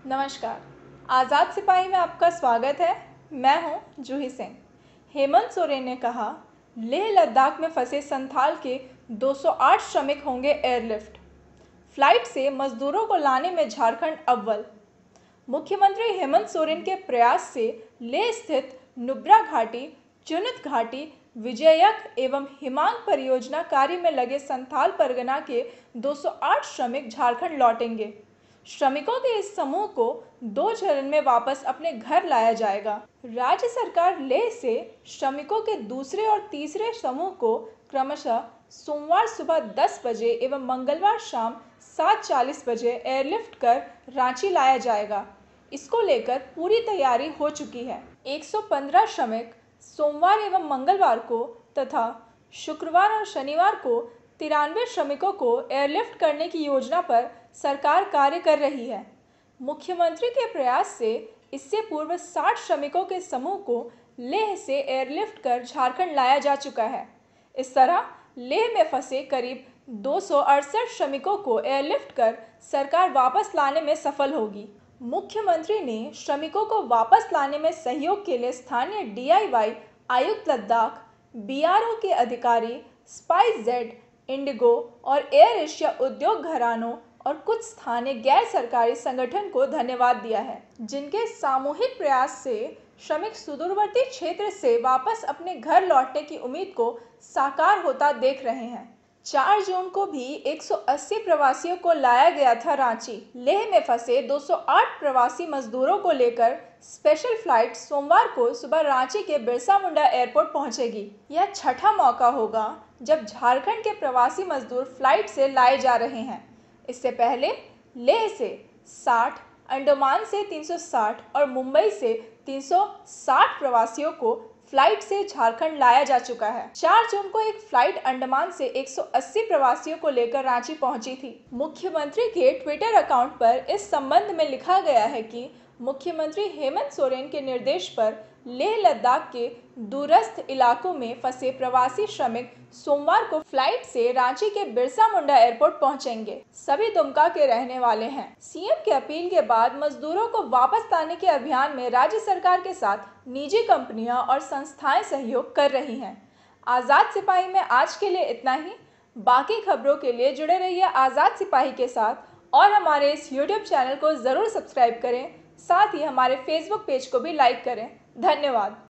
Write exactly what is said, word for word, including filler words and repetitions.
नमस्कार। आज़ाद सिपाही में आपका स्वागत है। मैं हूं जूही सिंह। हेमंत सोरेन ने कहा, लेह लद्दाख में फंसे संथाल के दो सौ आठ श्रमिक होंगे एयरलिफ्ट। फ्लाइट से मजदूरों को लाने में झारखंड अव्वल। मुख्यमंत्री हेमंत सोरेन के प्रयास से लेह स्थित नुब्रा घाटी, चुनित घाटी, विजयक एवं हिमांग परियोजना कार्य में लगे संथाल परगना के दो सौ आठ श्रमिक झारखंड लौटेंगे। श्रमिकों के इस समूह को दो चरण में वापस अपने घर लाया जाएगा। राज्य सरकार लेह से श्रमिकों के दूसरे और तीसरे समूह को क्रमशः सोमवार सुबह दस बजे एवं मंगलवार शाम सात चालीस बजे एयरलिफ्ट कर रांची लाया जाएगा। इसको लेकर पूरी तैयारी हो चुकी है। एक सौ पंद्रह श्रमिक सोमवार एवं मंगलवार को तथा शुक्रवार और शनिवार को तिरानवे श्रमिकों को एयरलिफ्ट करने की योजना पर सरकार कार्य कर रही है। मुख्यमंत्री के प्रयास से इससे पूर्व साठ श्रमिकों के समूह को लेह से एयरलिफ्ट कर झारखंड लाया जा चुका है। इस तरह लेह में फंसे करीब दो सौ अड़सठ श्रमिकों को एयरलिफ्ट कर सरकार वापस लाने में सफल होगी। मुख्यमंत्री ने श्रमिकों को वापस लाने में सहयोग के लिए स्थानीय डी आई वाई आयुक्त लद्दाख, बी आर ओ के अधिकारी, स्पाइस जेट, इंडिगो और एयर एशिया उद्योग घरानों और कुछ स्थानीय गैर सरकारी संगठन को धन्यवाद दिया है, जिनके सामूहिक प्रयास से श्रमिक सुदूरवर्ती क्षेत्र से वापस अपने घर लौटने की उम्मीद को साकार होता देख रहे हैं। चार जून को भी एक सौ अस्सी प्रवासियों को लाया गया था रांची। लेह में फंसे दो सौ आठ प्रवासी मजदूरों को लेकर स्पेशल फ्लाइट सोमवार को सुबह रांची के बिरसा मुंडा एयरपोर्ट पहुंचेगी। यह छठा मौका होगा जब झारखंड के प्रवासी मजदूर फ्लाइट से लाए जा रहे हैं। इससे पहले लेह से साठ, अंडमान से तीन सौ साठ और मुंबई से तीन सौ साठ प्रवासियों को फ्लाइट से झारखंड लाया जा चुका है। चार जून को एक फ्लाइट अंडमान से एक सौ अस्सी प्रवासियों को लेकर रांची पहुंची थी। मुख्यमंत्री के ट्विटर अकाउंट पर इस संबंध में लिखा गया है कि मुख्यमंत्री हेमंत सोरेन के निर्देश पर लेह लद्दाख के दूरस्थ इलाकों में फंसे प्रवासी श्रमिक सोमवार को फ्लाइट से रांची के बिरसा मुंडा एयरपोर्ट पहुंचेंगे। सभी दुमका के रहने वाले हैं। सी एम की अपील के बाद मजदूरों को वापस लाने के अभियान में राज्य सरकार के साथ निजी कंपनियां और संस्थाएं सहयोग कर रही हैं। आज़ाद सिपाही में आज के लिए इतना ही। बाकी खबरों के लिए जुड़े रहिए आज़ाद सिपाही के साथ और हमारे इस यूट्यूब चैनल को ज़रूर सब्सक्राइब करें। साथ ही हमारे फेसबुक पेज को भी लाइक करें। धन्यवाद।